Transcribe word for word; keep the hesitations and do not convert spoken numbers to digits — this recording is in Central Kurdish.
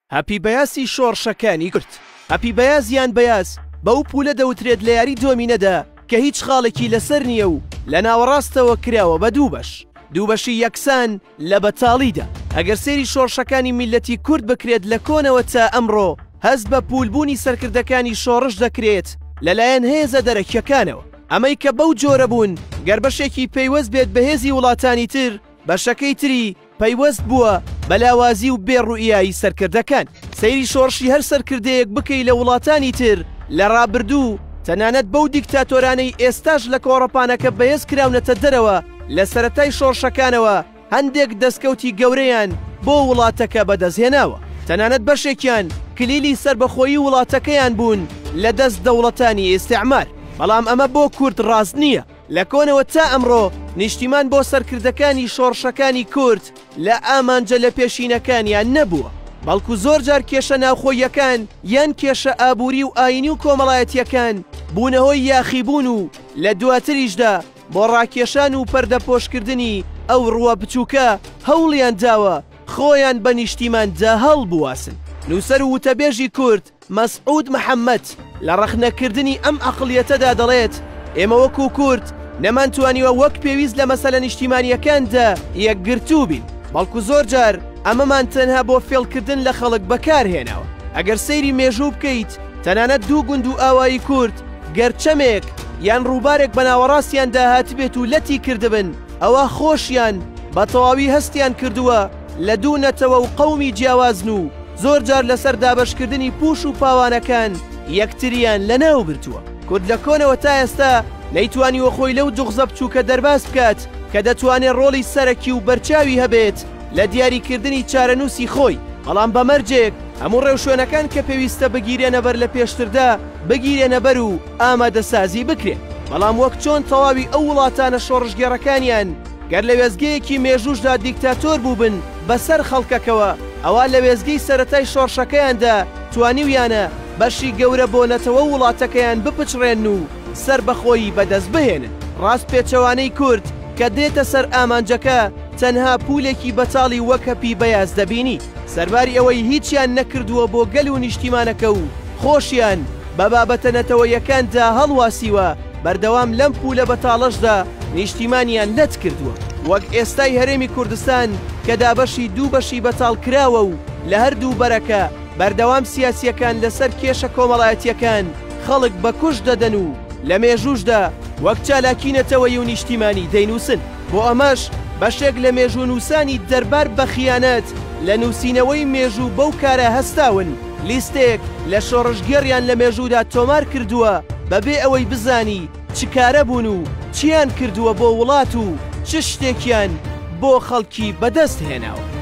هەپی بەیاسی شۆڕشەکانی کورد. هەپی بەیازیان بەیاز بەو پولە دەوترێت لە یاری دۆمینەدا کە هیچ خاڵێکی لەسەر نییە و لە ناوەڕاستەوە کراوە بە دوو بەش دوو بەشی یەکسان لە بەتاڵیدا. ئەگەر سێری شۆڕشەکانی میلەتی کورد بکرێت لە کۆنەوە تا ئەمڕۆ هەست بە پولبوونی سەرکردەکانی شۆڕش دەکرێت لەلایەن هێزە دەرەکیەکانەوە. ئەمەی کە بەو جۆرە بوون گەر بەشێکی پەیوەست بێت بە هێزی وڵاتانی تر بەشەکەی تری پەیوەست بووە بەلاوازی و بێڕوئیایی سەرکردەکان. سەیری شۆڕشی هەر سەرکردەیەک بکەی لە وڵاتانی تر لە ڕابردوو تەنانەت بەو دیکتاتۆرانەی ئێستاش لە کۆڕەپانەکە بەهێز کراونەتە دەرەوە لە سەرەتای شۆڕشەکانەوە هەندێک دەستکەوتی گەورەیان بۆ وڵاتەکە بەدەستهێناوە. تەنانەت بەشێکیان کلیلی سربەخۆیی وڵاتەکەیان بوون لە دەست دەوڵەتانی ئێستیعمار. بەڵام ئەمە بۆ کورد ڕاست نییە. لە کۆنەوە تا ئەمڕۆ نیشتیمان بۆ سەرکردەکانی شۆڕشەکانی کورد لە ئامانجە لە پێشینەکانیان نەبووە، بەڵکو زۆر جار کێشە ناوخۆیەکان یان کێشە ئابووری و ئاینی و کۆمەڵایەتیەکان بوونەهۆی یاخیبوون و لە دواتریشدا بۆ ڕاکێشان و پەردەپۆشکردنی ئەو ڕووە بچووکە هەوڵیان داوە خۆیان بە نیشتیماندا هەڵبواسن. نووسەر و وتەبێژی کورد مەسعود محەممەد لە ڕەخنەکردنی ئەم عەقڵیەتەدا دەڵێت ئێمە وەکو کورد نەمانتوانیوە وەک پێویست لە مەسەلە نیشتیمانیەکاندا یەکگرتوو بین، بەڵکو زۆر جار ئەمەمان تەنها بۆ فێڵکردن لە خەڵک بەکارهێناوە. ئەگەر سەیری مێژوو بکەیت تەنانەت دوو گوند و ئاوایی کورد گەرچەمێک یان ڕووبارێک بە ناوەڕاستیان داهات بێت و لەتی کردبن ئەوە خۆشیان بە تەواوی هەستیان کردووە لە دوو نەتەوە و قەومی جیاوازن و زۆر جار لەسەر دابەشکردنی پوش و پاوانەکان یەکتریان لەناو برتووە. کورد لە کۆنەوە تا ئێستا نەیتوانیوە خۆی لەو جوغزە بچووکە دەرباز بکات کە دەتوانێت ڕۆڵی سەرەکی و بەرچاوی هەبێت لە دیاریکردنی چارەنووسی خۆی. بەڵام بەمەرجێک هەموو ڕێوشوێنەکان کە پێویستە بگیرێنە بەر لە پێشتردا بگیرێنە بەر و ئامادەسازی بکرێت. بەڵام وەک چۆن تەواوی ئەو وڵاتانە شۆڕژگێڕەکانیان گەر لە وێزگەیەکی مێژوشدا دیکتاتۆر بووبن بەسەر خەڵکەکەوە ئەوە لە وێزگەی سەرەتای شۆڕشەکەیاندا توانیویانە بەشی گەورە بۆ نەتەوە وڵاتەکەیان بپچڕێن و سەر بەخۆی بەدەست بهێنن. ڕاست پێچەوانەی کورد کە دێتە سەر ئامانجەکە تەنها پولێکی بەتاڵی وەک هەپی بەیاز دەبینی. سەرباری ئەوەی هیچیان نەکردووە بۆ گەل و نیشتیمانەکە و خۆشیان بە بابەتە نەتەوەیەکاندا هەڵواسیوە بەردەوام لەم پولە بەتاڵەشدا نیشتیمانیان لەت کردووە. وەک ئێستای هەرێمی کوردستان کە دابەشی دوو بەشی بەتاڵ کراوە و لە هەردوو بەرەکە بەردەوام سیاسیەکان لەسەر کێشە کۆمەڵایەتیەکان خەڵک بە کوش دەدەن و لە مێژوشدا وەک چالاکینەتەوەی و نیشتیمانی دەینووسن. بۆ ئەمەش بەشێک لە مێژوو نووسانی دەربار بە خیانەت لە نووسینەوەی مێژوو بەو کارە هەستاون لیستێک لە شۆڕژگێڕیان لە مێژوودا تۆمار کردووە بەبێ ئەوەی بزانی چ کارە بوون و چیان کردووە بۆ وڵات و چ شتێکیان بۆ خەڵکی بەدەست هێناوە.